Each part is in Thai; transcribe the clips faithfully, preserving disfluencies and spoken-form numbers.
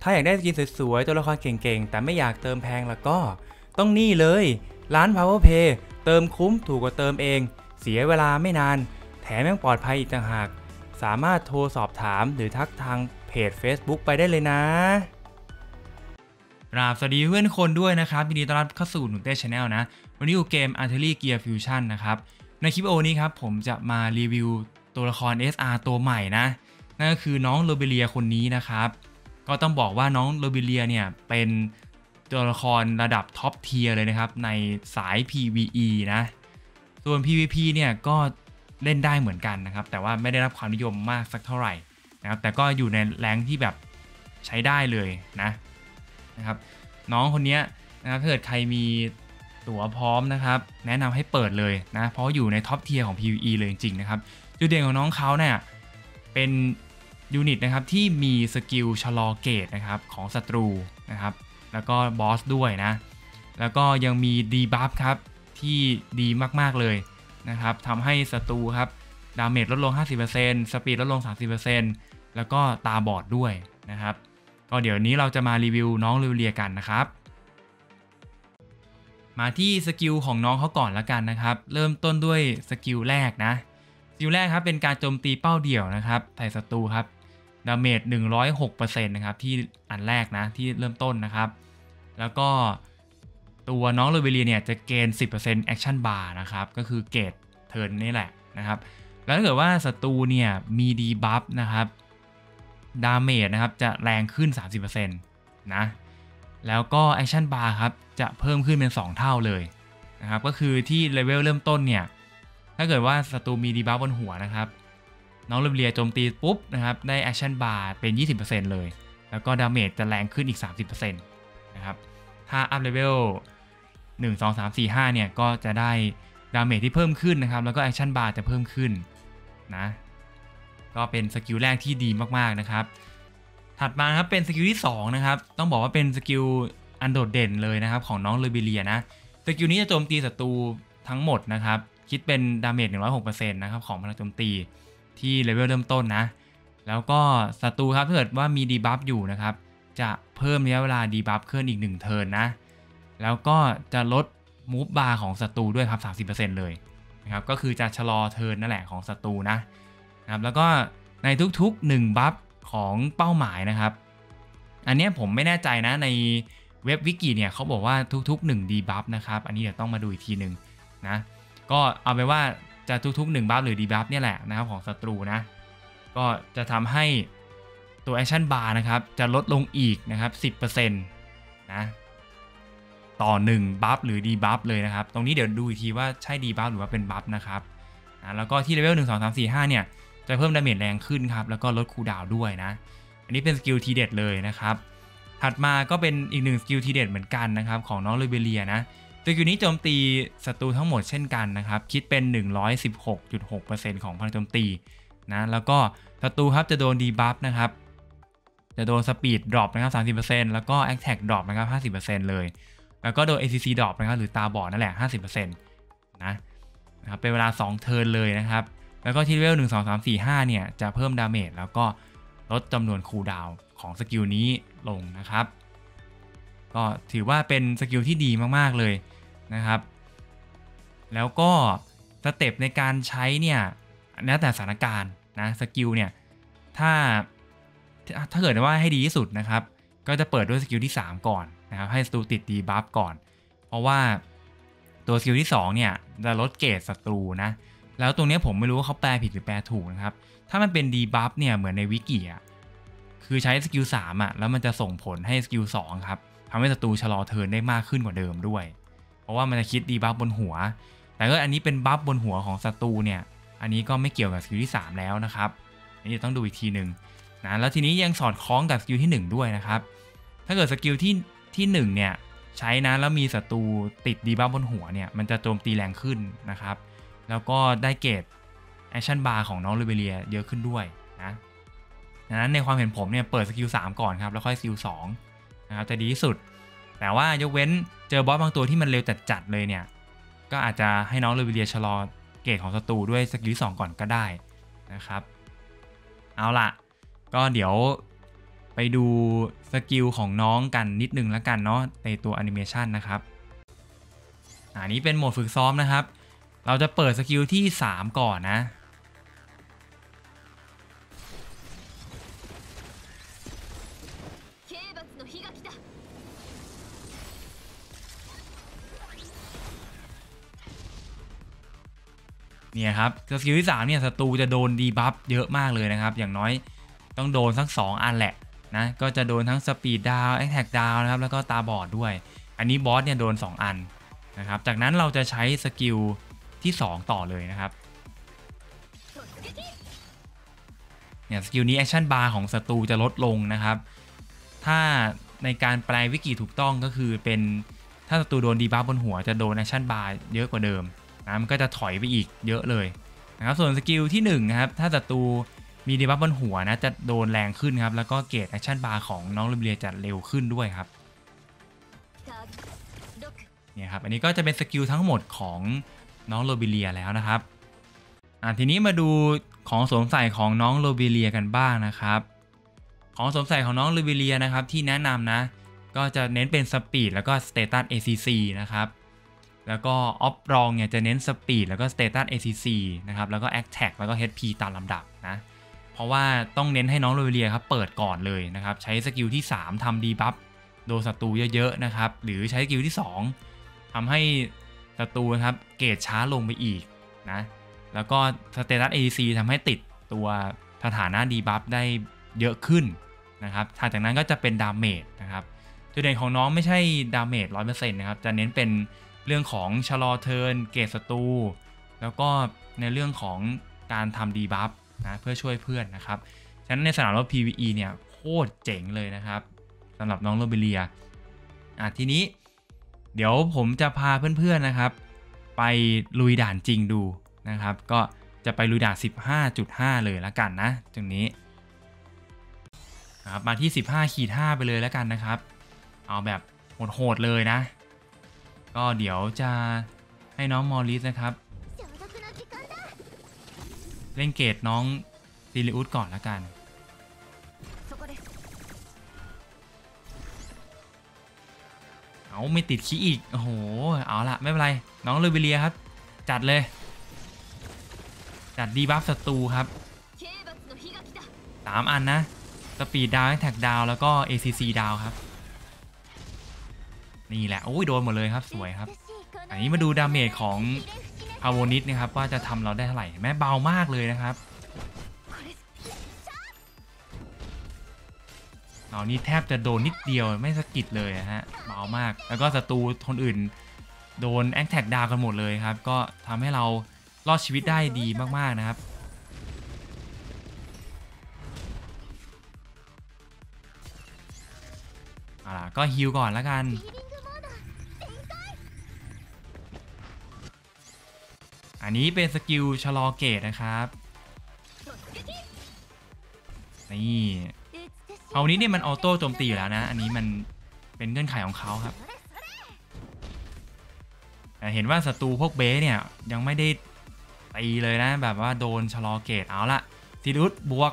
ถ้าอยากได้สกินสวยๆตัวละครเก่งๆแต่ไม่อยากเติมแพงแล้วก็ต้องนี่เลยร้าน Power Pay เติมคุ้มถูกกว่าเติมเองเสียเวลาไม่นานแถมยังปลอดภัยอีกต่างหากสามารถโทรสอบถามหรือทักทางเพจ Facebook ไปได้เลยนะกราบสวัสดีเพื่อนคนด้วยนะครับยินดีต้อนรับเข้าสู่หนุ่มเต้ Channel นะวันนี้อยู่เกม Artillery Gear Fusion นะครับในคลิปวิดีโอนี้ครับผมจะมารีวิวตัวละคร เอส อาร์ ตัวใหม่นะนั่นก็คือน้องโรเบเลียคนนี้นะครับก็ต้องบอกว่าน้องโรเบเลียเนี่ยเป็นตัวละครระดับท็อปเทียร์เลยนะครับในสาย พี วี อี นะส่วน พี วี พี เนี่ยก็เล่นได้เหมือนกันนะครับแต่ว่าไม่ได้รับความนิยมมากสักเท่าไหร่นะครับแต่ก็อยู่ในแรงที่แบบใช้ได้เลยนะนะครับน้องคนนี้นะครับถ้าเกิดใครมีตั๋วพร้อมนะครับแนะนำให้เปิดเลยนะเพราะอยู่ในท็อปเทียร์ของ พี วี อี เลยจริงๆนะครับจุดเด่นของน้องเขาเนี่ยเป็นยูนิตนะครับที่มีสกิลชะลอเกตนะครับของศัตรูนะครับแล้วก็บอสด้วยนะแล้วก็ยังมีดีบัฟครับที่ดีมากๆเลยนะครับทำให้ศัตรูครับดาเมจลดลง ห้าสิบเปอร์เซ็นต์ สปีดลดลง สามสิบเปอร์เซ็นต์ แล้วก็ตาบอดด้วยนะครับก็เดี๋ยวนี้เราจะมารีวิวน้องลูเลียกันนะครับมาที่สกิลของน้องเขาก่อนละกันนะครับเริ่มต้นด้วยสกิลแรกนะสกิลแรกครับเป็นการโจมตีเป้าเดี่ยวนะครับใส่ศัตรูครับดาเมจ หนึ่งร้อยหกเปอร์เซ็นต์ นะครับที่อันแรกนะที่เริ่มต้นนะครับแล้วก็ตัวน้องลูเลียเนี่ยจะเกณฑ์ สิบเปอร์เซ็นต์ Action Bar นะครับก็คือเกรดเทิร์นนี่แหละนะครับแล้วถ้าเกิดว่าศัตรูเนี่ยมีดีบัฟนะครับดาเมจนะครับจะแรงขึ้น สามสิบเปอร์เซ็นต์ นะแล้วก็ Action Bar ครับจะเพิ่มขึ้นเป็นสองเท่าเลยนะครับก็คือที่เลเวลเริ่มต้นเนี่ยถ้าเกิดว่าศัตรูมีดีบัฟบนหัวนะครับน้องลูเลียโจมตีปุ๊บนะครับได้ Action Bar เป็น ยี่สิบเปอร์เซ็นต์ เลยแล้วก็ดาเมจจะแรงขึ้นอีก สามสิบเปอร์เซ็นต์ นะครับถ้าอัพเลเวลหนึ่ง สอง สาม สี่ ห้าเนี่ยก็จะได้ดาเมจที่เพิ่มขึ้นนะครับแล้วก็ Action Bar จะเพิ่มขึ้นนะก็เป็นสกิลแรกที่ดีมากๆนะครับถัดมาครับเป็นสกิลที่สองนะครับต้องบอกว่าเป็นสกิลอันโดดเด่นเลยนะครับของน้องลูเลียนะสกิลนี้จะโจมตีศัตรูทั้งหมดนะครับคิดเป็นดาเมจ หนึ่งร้อยหกเปอร์เซ็นต์ นะครับของพลังโจมตีที่เลเวลเริ่มต้นนะแล้วก็ศัตรูครับถ้าเกิดว่ามีดีบัฟอยู่นะครับจะเพิ่มระยะเวลาดีบัฟขึ้นอีกหนึ่งเทิร์นนะแล้วก็จะลดมูฟบาร์ของศัตรูด้วยครับ สามสิบเปอร์เซ็นต์ เลยนะครับก็คือจะชะลอเทิร์นนั่นแหละของศัตรูนะนะครับแล้วก็ในทุกๆหนึ่งบัฟของเป้าหมายนะครับอันนี้ผมไม่แน่ใจนะในเว็บวิกิเนี่ยเขาบอกว่าทุกๆหนึ่งดีบัฟนะครับอันนี้เดี๋ยวต้องมาดูอีกทีหนึ่งนะก็เอาไปว่าจะทุกๆหนึ่งบัฟหรือดีบัฟเนี่ยแหละนะครับของศัตรูนะก็จะทำให้ตัว Action Bar นะครับจะลดลงอีกนะครับ สิบเปอร์เซ็นต์ นะต่อหนึ่งบัฟหรือดีบัฟเลยนะครับตรงนี้เดี๋ยวดูอีกทีว่าใช่ดีบัฟหรือว่าเป็นบัฟนะครับนะแล้วก็ที่เลเวลหนึ่ง สอง สาม สี่ ห้าเนี่ยจะเพิ่มดาเมจแรงขึ้นครับแล้วก็ลดคูลดาวน์ด้วยนะอันนี้เป็นสกิลทีเด็ดเลยนะครับถัดมาก็เป็นอีกหนึ่งสกิลทีเด็ดเหมือนกันนะครับของน้องลูเลียนะสกิลนี้โจมตีศัตรูทั้งหมดเช่นกันนะครับคิดเป็น หนึ่งร้อยสิบหกจุดหกเปอร์เซ็นต์ ของพลังโจมตีนะแล้วก็ศัตรูครับจะโดนดีบัฟนะครับจะโดนสปีดดรอปนะครับ สามสิบเปอร์เซ็นต์ แล้วก็แอคแท็กดรอปนะครับ ห้าสิบเปอร์เซ็นต์ เลยแล้วก็โดน เอ ซี ซี ดรอปนะครับหรือตาบอดนั่นแหละ ห้าสิบเปอร์เซ็นต์ นะนะครับเป็นเวลาสองเทิร์นเลยนะครับแล้วก็ที่เลเวลหนึ่ง สอง สาม สี่ ห้าเนี่ยจะเพิ่มดาเมจแล้วก็ลดจำนวนคูลดาวน์ของสกิลนี้ลงนะครับก็ถือว่าเป็นสกิลที่ดีมากๆเลยนะครับแล้วก็สเต็ปในการใช้เนี่ยแล้วแต่สถานการณ์นะสกิลเนี่ยถ้าถ้าเกิดว่าให้ดีที่สุดนะครับก็จะเปิดด้วยสกิลที่สามก่อนนะครับให้ศัตรูติดดีบัฟก่อนเพราะว่าตัวสกิลที่สองเนี่ยจะลดเกรดศัตรูนะแล้วตรงนี้ผมไม่รู้ว่าเขาแปลผิดหรือแปลถูกนะครับถ้ามันเป็นดีบัฟเนี่ยเหมือนในวิกิอ่ะคือใช้สกิลสามอ่ะแล้วมันจะส่งผลให้สกิลสองครับทำให้ศัตรูชะลอเทิร์นได้มากขึ้นกว่าเดิมด้วยเพราะว่ามันจะคิดดีบัฟบนหัวแต่ก็อันนี้เป็นบัฟบนหัวของศัตรูเนี่ยอันนี้ก็ไม่เกี่ยวกับสกิลที่สามแล้วนะครับอันนี้ต้องดูอีกทีหนึ่งนะแล้วทีนี้ยังสอดคล้องกับสกิลที่หนึ่งด้วยนะครับถ้าเกิดสกิลที่ที่หนึ่งเนี่ยใช้นะแล้วมีศัตรูติดดีบัฟบนหัวเนี่ยมันจะโจมตีแรงขึ้นนะครับแล้วก็ได้เกรด Action Bar ของน้องลูเลียเยอะขึ้นด้วยนะดังนั้นในความเห็นผมเนี่ยเปิดสกิลสามก่อนครับแล้วค่อยสกิลสองนะครับจะดีที่สุดแต่ว่ายกเว้นเจอบอสบางตัวที่มันเร็วจัดๆเลยเนี่ยก็อาจจะให้น้องลูเลียชะลอเกรดของศัตรูด้วยสกิลสองก่อนก็ได้นะครับเอาล่ะก็เดี๋ยวไปดูสกิลของน้องกันนิดนึงแล้วกันเนาะในตัวแอนิเมชันนะครับอันนี้เป็นโหมดฝึกซ้อมนะครับเราจะเปิดสกิลที่สามก่อนนะเนี่ยครับสกิลที่สามเนี่ยศัตรูจะโดนดีบัฟเยอะมากเลยนะครับอย่างน้อยต้องโดนสักสองอันแหละนะก็จะโดนทั้งสปีดดาวน์แอคแท็กดาวน์นะครับแล้วก็ตาบอดด้วยอันนี้บอสเนี่ยโดนสองอันนะครับจากนั้นเราจะใช้สกิลที่สองต่อเลยนะครับเนี่ยสกิลนี้แอคชั่นบาร์ของศัตรูจะลดลงนะครับถ้าในการแปลวิกิถูกต้องก็คือเป็นถ้าศัตรูโดนดีบัฟบนหัวจะโดนแอคชั่นบาร์เยอะกว่าเดิมนะมันก็จะถอยไปอีกเยอะเลยนะครับส่วนสกิลที่หนึ่งนะครับถ้าศัตรูมีดีบัฟบนหัวนะจะโดนแรงขึ้นครับแล้วก็เกรดแอคชั่นบาร์ของน้องลูเบียจะเร็วขึ้นด้วยครับเนี่ยครับอันนี้ก็จะเป็นสกิลทั้งหมดของน้องโรบิเลียแล้วนะครับอ่าทีนี้มาดูของสวมใส่ของน้องโรบิเลียกันบ้างนะครับของสวมใส่ของน้องโรบิเลียนะครับที่แนะนำนะก็จะเน้นเป็นสปีดแล้วก็สเตตัส เอ ซี ซี นะครับแล้วก็ออฟรองเนี่ยจะเน้นสปีดแล้วก็สเตตัส เอ ซี ซี นะครับแล้วก็แอคแท็กแล้วก็ เอช พี ตามลำดับนะเพราะว่าต้องเน้นให้น้องโรบิเลียครับเปิดก่อนเลยนะครับใช้สกิลที่สามทำดีบัฟโดนศัตรูเยอะๆนะครับหรือใช้สกิลที่สองทำให้ศัตรูครับเกรดช้าลงไปอีกนะแล้วก็สเตตัส เอ ซี ทำให้ติดตัวสถานะดีบัฟได้เยอะขึ้นนะครับถัดจากนั้นก็จะเป็นดาเมจนะครับจุดเด่นของน้องไม่ใช่ดาเมจ ร้อยเปอร์เซ็นต์ นะครับจะเน้นเป็นเรื่องของชะลอเทิร์นเกรดศัตรูแล้วก็ในเรื่องของการทำดีบัฟนะเพื่อช่วยเพื่อนนะครับฉะนั้นในสนามรบ พี วี อี เนี่ยโคตรเจ๋งเลยนะครับสำหรับน้องโรบิเลียอ่ะทีนี้เดี๋ยวผมจะพาเพื่อนๆนะครับไปลุยด่านจริงดูนะครับก็จะไปลุยด่าน สิบห้าจุดห้า เลยแล้วกันนะตรงนี้ครับมาที่ สิบห้าขีดห้า ไปเลยแล้วกันนะครับเอาแบบโหดๆเลยนะก็เดี๋ยวจะให้น้องมอริสนะครับเล่นเกรดน้องซิลิอุสก่อนแล้วกันเอาไม่ติดขี้อีกโอ้โหเอาละไม่เป็นไรน้องโรบิเลียครับจัดเลยจัดดีบัฟศัตรูครับสามอันนะสปีดดาวน์แท็กดาวน์แล้วก็ เอ ซี ซี ดาวน์ครับนี่แหละโอ้ยโดนหมดเลยครับสวยครับอันนี้มาดูดาเมจของพาวนิสนะครับว่าจะทำเราได้เท่าไหร่แม้เบามากเลยนะครับเรานี่แทบจะโดนนิดเดียวไม่สะกิดเลยนะฮะเบามากแล้วก็ศัตรูคนอื่นโดนแอคแท็กดาวกันหมดเลยครับก็ทำให้เรารอดชีวิตได้ดีมากๆนะครับอ่าก็ฮิลก่อนแล้วกันอันนี้เป็นสกิลชะลอเกตนะครับนี่เอานี้เนี่ยมันออโต้โจมตีอยู่แล้วนะอันนี้มันเป็นเงื่อนไขของเขาครับแต่เห็นว่าศัตรูพวกเบสเนี่ยยังไม่ได้ตีเลยนะแบบว่าโดนชะลอเกตเอาละซิลุสบวก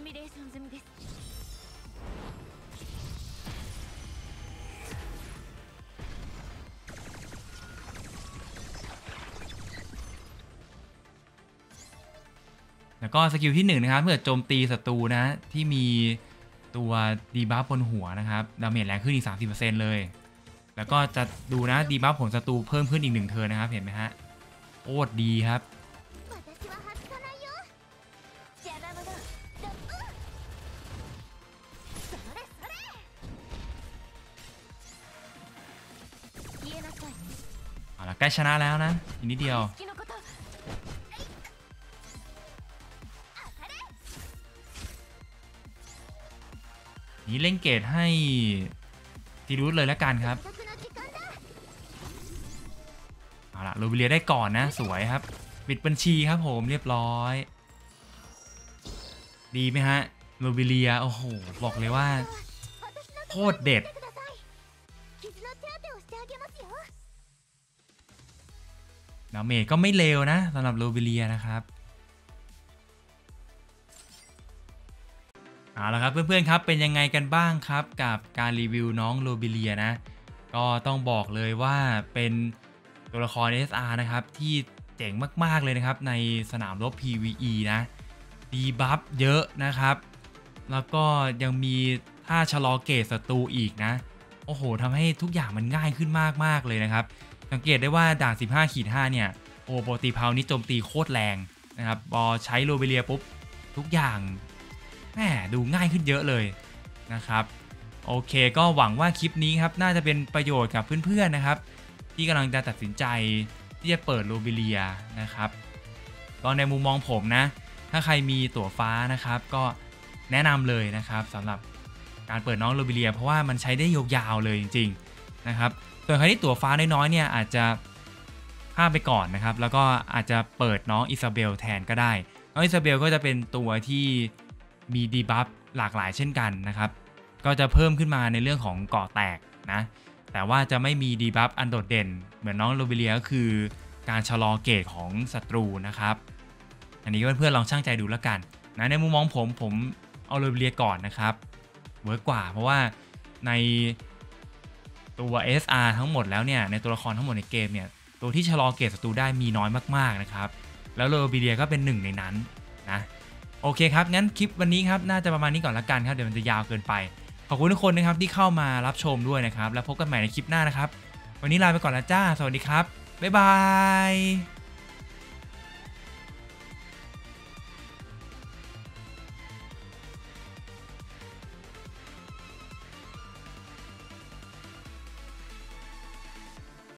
แล้วก็สกิลที่หนึ่งนะครับเมื่อโจมตีศัตรูนะที่มีตัวดีบัฟบนหัวนะครับดาเมจแรงขึ้นอีก สามสิบเปอร์เซ็นต์ เลยแล้วก็จะดูนะดีบัฟของศัตรูเพิ่มขึ้นอีกหนึ่งเทิร์นนะครับเห็นไหมฮะโคตรดีครับเอาละใกล้ชนะแล้วนะอีกนิดเดียวนี่เล่นเกตให้ซีรูสเลยแล้วกันครับเอาละโรบิเลียได้ก่อนนะสวยครับปิดบัญชีครับผมเรียบร้อยดีไหมฮะโรบิเลียโอ้โหบอกเลยว่าโคตรเด็ดดาเมจก็ไม่เลวนะสำหรับโรบิเลียนะครับอเอาละครับเพื่อนๆครับเป็นยังไงกันบ้างครับกับการรีวิวน้องโลบิเลียนะก็ต้องบอกเลยว่าเป็นตัวละคร เอส อาร์ นะครับที่เจ๋งมากๆเลยนะครับในสนามรบ พี วี อี นะดีบัฟเยอะนะครับแล้วก็ยังมีท่าชะลอเกรดศัตรูอีกนะโอ้โหทำให้ทุกอย่างมันง่ายขึ้นมากๆเลยนะครับสังเกตได้ว่าด่าน สิบห้า ห้า เนี่ยโอ้โปรตีเพานี่โจมตีโคตรแรงนะครับพอใช้โลบิเลียปุ๊บทุกอย่างแหมดูง่ายขึ้นเยอะเลยนะครับโอเคก็หวังว่าคลิปนี้ครับน่าจะเป็นประโยชน์กับเพื่อนๆนะครับที่กำลังจะตัดสินใจที่จะเปิดโลบิเลียนะครับก็ในมุมมองผมนะถ้าใครมีตั๋วฟ้านะครับก็แนะนำเลยนะครับสำหรับการเปิดน้องโลบิเลียเพราะว่ามันใช้ได้ยาวๆเลยจริงๆนะครับส่วนใครที่ตั๋วฟ้าน้อยๆเนี่ยอาจจะข้ามไปก่อนนะครับแล้วก็อาจจะเปิดน้องอิซาเบลแทนก็ได้น้องอิซาเบลก็จะเป็นตัวที่มีดีบัฟหลากหลายเช่นกันนะครับก็จะเพิ่มขึ้นมาในเรื่องของเกาะแตกนะแต่ว่าจะไม่มีดีบัฟอันโดดเด่นเหมือนน้องโลบิเลียก็คือการชะลอเกรดของศัตรูนะครับอันนี้ก็เพื่อนๆลองชั่งใจดูแล้วกันนะในมุมมองผมผมเอาโลบิเลียก่อนนะครับเวิร์กกว่าเพราะว่าในตัว เอส อาร์ ทั้งหมดแล้วเนี่ยในตัวละครทั้งหมดในเกมเนี่ยตัวที่ชะลอเกรดศัตรูได้มีน้อยมากๆนะครับแล้วโลบิเลียก็เป็นหนึ่งในนั้นนะโอเคครับงั้นคลิปวันนี้ครับน่าจะประมาณนี้ก่อนละกันครับเดี๋ยวมันจะยาวเกินไปขอบคุณทุกคนนะครับที่เข้ามารับชมด้วยนะครับแล้วพบกันใหม่ในคลิปหน้านะครับวันนี้ลาไปก่อนแล้วจ้าสวัสดีครับบ๊ายบาย